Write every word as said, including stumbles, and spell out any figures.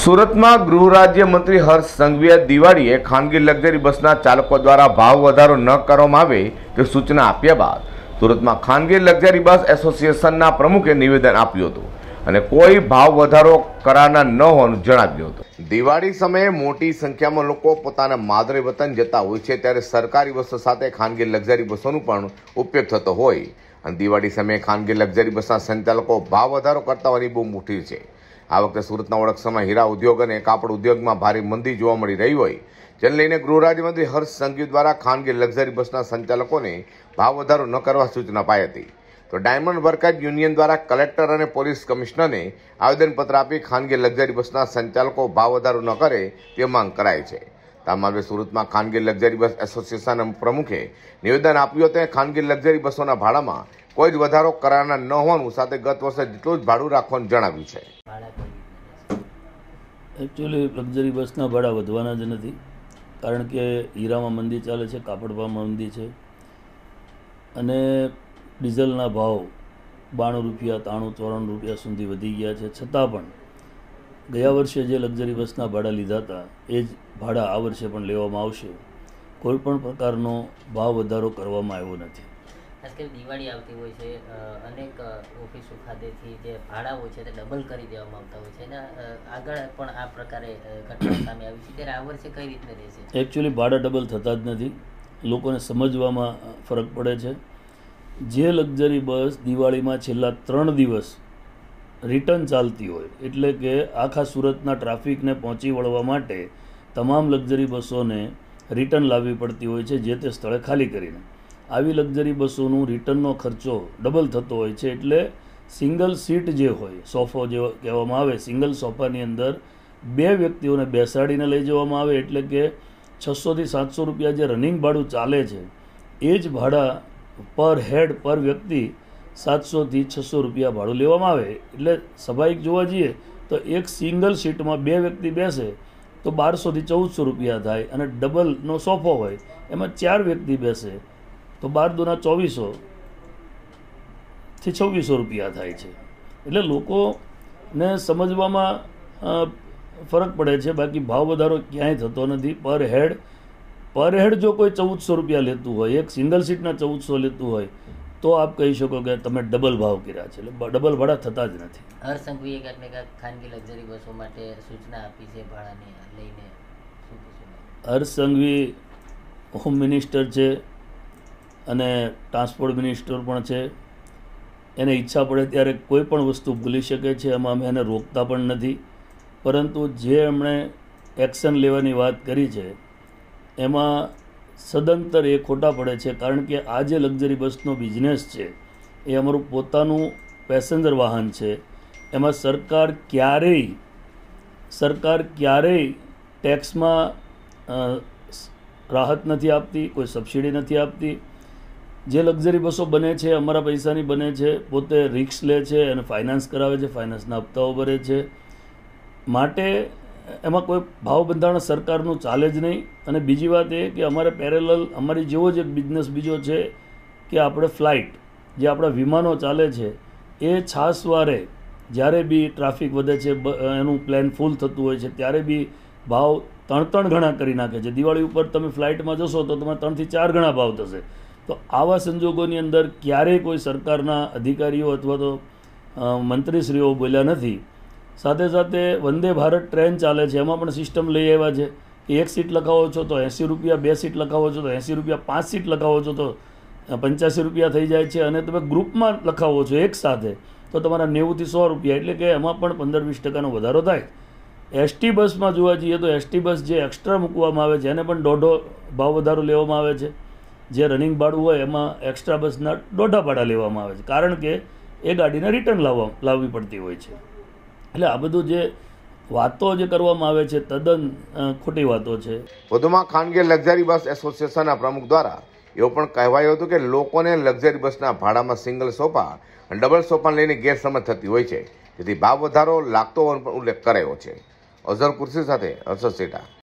સુરતમાં ગૃહ રાજ્ય મંત્રી હર્ષ સંઘવીએ દિવાળીએ ખાનગી લક્ઝરી બસના ચાલકો દ્વારા ભાવ વધારો ન કરવામાં આવે તે સૂચના આપ્યા બાદ સુરતમાં ખાનગી લક્ઝરી બસ એસોસિએશનના પ્રમુખે નિવેદન આપ્યું હતું અને કોઈ ભાવ વધારો કરાના ન હોવાનું જણાવ્યું હતું। દિવાળી સમયે મોટી સંખ્યામાં લોકો પોતાના માદરે વતન જતા હોય છે, ત્યારે સરકારી બસો સાથે ખાનગી લક્ઝરી બસોનો પણ ઉપયોગ થતો હોય અને દિવાળી સમયે ખાનગી લક્ઝરી બસના સંચાલકો ભાવ વધારો કરતા હોવાની બહુ મોટી છે। આ વખતે સુરતના ઓળખસમાં હીરા ઉદ્યોગ અને કાપડ ઉદ્યોગમાં ભારે મંદી જોવા મળી રહી હોય, જેને લઈને ગૃહ રાજ્યમંત્રી હર્ષ સંઘવી દ્વારા ખાનગી લક્ઝરી બસના સંચાલકોને ભાવ વધારો ન કરવા સૂચના અપાઈ હતી। તો ડાયમંડ વર્કર્સ યુનિયન દ્વારા કલેક્ટર અને પોલીસ કમિશનરને આવેદનપત્ર આપી ખાનગી લક્ઝરી બસના સંચાલકો ભાવ વધારો ન કરે તે માંગ કરાઈ છે। આ મામલે સુરતમાં ખાનગી લક્ઝરી બસ એસોસિએશન પ્રમુખે નિવેદન આપ્યું હતું। ખાનગી લક્ઝરી બસોના ભાડામાં કોઈ જ વધારો કરાના ન હોવાનું સાથે ગત વર્ષે જેટલું જ ભાડું રાખવાનું જણાવ્યું છે। એકચ્યુઅલી લક્ઝરી બસના ભાડા વધવાના જ નથી, કારણ કે હીરામાં મંદી ચાલે છે, કાપડમાં મંદી છે અને ડીઝલના ભાવ બાણું રૂપિયા ત્રાણું ચોરાણું રૂપિયા સુધી વધી ગયા છે। છતાં પણ ગયા વર્ષે જે લક્ઝરી બસના ભાડા લીધા હતા એ જ ભાડા આ વર્ષે પણ લેવામાં આવશે। કોઈ પણ પ્રકારનો ભાવ વધારો કરવામાં આવ્યો નથી। ખાસ કરી દિવાળી આવતી હોય છે, અનેક ઓફિસો ખાતેથી જે ભાડા હોય છે તે ડબલ કરી દેવામાં આવતા હોય છે અને આગળ પણ આ પ્રકારે ઘટના સામે આવી છે, ત્યારે આ વર્ષે કઈ રીતે રહેશે? એકચ્યુઅલી ભાડા ડબલ થતા જ નથી, લોકોને સમજવામાં ફરક પડે છે। જે લક્ઝરી બસ દિવાળીમાં છેલ્લા ત્રણ દિવસ રિટર્ન ચાલતી હોય, એટલે કે આખા સુરતના ટ્રાફિકને પહોંચી વળવા માટે તમામ લક્ઝરી બસોને રિટર્ન લાવવી પડતી હોય છે જે તે સ્થળે ખાલી કરીને, આવી લક્ઝરી બસોનું રિટર્નનો ખર્ચો ડબલ થતો હોય છે। એટલે સિંગલ સીટ જે હોય, સોફો જે કહેવામાં આવે, સિંગલ સોફાની અંદર બે વ્યક્તિઓને બેસાડીને લઈ જવામાં આવે, એટલે કે છસોથી સાતસો રૂપિયા જે રનિંગ ભાડું ચાલે છે એ જ ભાડા પર હેડ પર વ્યક્તિ સાતસોથી છસો રૂપિયા ભાડું લેવામાં આવે। એટલે સ્વાભાવિક જોવા જઈએ તો એક સિંગલ સીટમાં બે વ્યક્તિ બેસે તો બારસોથી ચૌદસો રૂપિયા થાય અને ડબલનો સોફો હોય એમાં ચાર વ્યક્તિ બેસે તો બાર દુના ચોવીસો થી છવ્વીસો રૂપિયા થાય છે। એટલે લોકોને સમજવામાં ફરક પડે છે, બાકી ભાવ વધારો ક્યાંય થતો નથી। પર હેડ પર હેડ જો કોઈ ચૌદસો રૂપિયા લેતું હોય, એક સિંગલ સીટના ચૌદસો લેતું હોય તો આપ કહી શકો કે તમે ડબલ ભાવ કર્યા છે, એટલે ડબલ ભાડા થતા જ નથી। હર્ષ સંઘવીએ ક્યાંક ને ક્યાંક ખાનગી લક્ઝરી બસો માટે સૂચના આપી છે ભાડાને લઈને, શું કહેશો? હર્ષ સંઘવી હોમ મિનિસ્ટર છે અને ટ્રાન્સપોર્ટ મિનિસ્ટર પણ છે, એને ઈચ્છા પડે ત્યારે કોઈ પણ વસ્તુ ભૂલી શકે છે, એમાં અમે એને રોકતા પણ નથી। પરંતુ જે એમણે એક્શન લેવાની વાત કરી છે એમાં સદંતર એ ખોટા પડે છે, કારણ કે આ જે લક્ઝરી બસનો બિઝનેસ છે એ અમારું પોતાનું પેસેન્જર વાહન છે। એમાં સરકાર ક્યારેય સરકાર ક્યારેય ટેક્સમાં રાહત નથી આપતી, કોઈ સબસિડી નથી આપતી। જે લક્ઝરી બસો બને છે અમારા પૈસાની બને છે, પોતે રિસ્ક લે છે અને ફાઇનાન્સ કરાવે છે, ફાઇનાન્સના હપ્તાઓ ભરે છે, માટે એમાં કોઈ ભાવ બંધારણ સરકારનું ચાલે જ નહીં। અને બીજી વાત એ કે અમારે પેરેલલ અમારી જેવો જ એક બિઝનેસ બીજો છે કે આપણે ફ્લાઇટ, જે આપણા વિમાનો ચાલે છે એ છાસવારે જ્યારે બી ટ્રાફિક વધે છે, એનું પ્લેન ફૂલ થતું હોય છે ત્યારે બી ભાવ ત્રણ ત્રણ ગણા કરી નાખે છે। દિવાળી ઉપર તમે ફ્લાઇટમાં જશો તો તમારે ત્રણથી ચાર ગણા ભાવ થશે। તો આવા સંજોગોની અંદર ક્યારેય કોઈ સરકારના અધિકારીઓ અથવા તો મંત્રીશ્રીઓ બોલ્યા નથી। સાથે સાથે વંદે ભારત ટ્રેન ચાલે છે, એમાં પણ સિસ્ટમ લઈ આવ્યા છે કે એક સીટ લખાવો છો તો એંસી રૂપિયા, બે સીટ લખાવો છો તો એંસી રૂપિયા, પાંચ સીટ લખાવો છો તો પંચ્યાસી રૂપિયા થઈ જાય છે અને તમે ગ્રુપમાં લખાવો છો એક સાથે તો તમારા નેવુંથી સો રૂપિયા, એટલે કે એમાં પણ પંદર વીસ ટકાનો વધારો થાય। એસટી બસમાં જોવા જઈએ તો એસટી બસ જે એક્સ્ટ્રા મૂકવામાં આવે છે એને પણ દોઢો ભાવ વધારો લેવામાં આવે છે, જે રનિંગ ભાડું હોય એમાં એક્સ્ટ્રા બસના દોઢા ભાડા લેવામાં આવે છે, કારણ કે એ ગાડીને રિટર્ન લાવવા લાવવી પડતી હોય છે। એટલે આ બધું જે વાતો જે કરવામાં આવે છે તદ્દન ખોટી વાતો છે। વધુમાં ખાનગી લક્ઝરી બસ એસોસિએશનના પ્રમુખ દ્વારા એવું પણ કહેવાયું હતું કે લોકોને લક્ઝરી બસના ભાડામાં સિંગલ સોફા અને ડબલ સોફા લઈને ગેરસમજ થતી હોય છે, જેથી ભાવ વધારો લાગતો હોવાનો પણ ઉલ્લેખ કરાયો છે। અઝર કુર્સી સાથે હર્ષદ સેઠા।